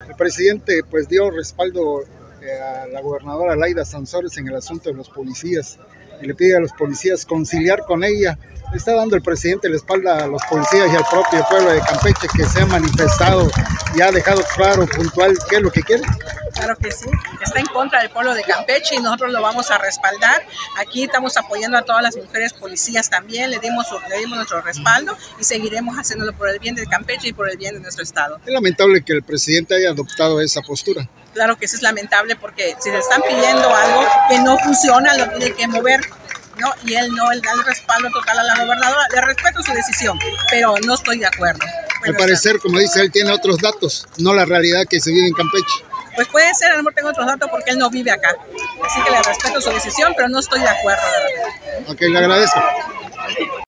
El presidente pues dio respaldo a la gobernadora Laida Sansores en el asunto de los policías y le pide a los policías conciliar con ella. Le está dando el presidente la espalda a los policías y al propio pueblo de Campeche, que se ha manifestado y ha dejado claro, puntual, qué es lo que quiere. Claro que sí, está en contra del pueblo de Campeche y nosotros lo vamos a respaldar. Aquí estamos apoyando a todas las mujeres policías también, le dimos nuestro respaldo y seguiremos haciéndolo por el bien de Campeche y por el bien de nuestro estado. Es lamentable que el presidente haya adoptado esa postura. Claro que sí es lamentable, porque si le están pidiendo algo que no funciona, lo tiene que mover, ¿no? Y él da el respaldo total a la gobernadora. Le respeto su decisión, pero no estoy de acuerdo. Al parecer, como dice él, tiene otros datos, no la realidad que se vive en Campeche. Pues puede ser, a lo mejor tengo otros datos porque él no vive acá. Así que le respeto su decisión, pero no estoy de acuerdo. Ok, le agradezco.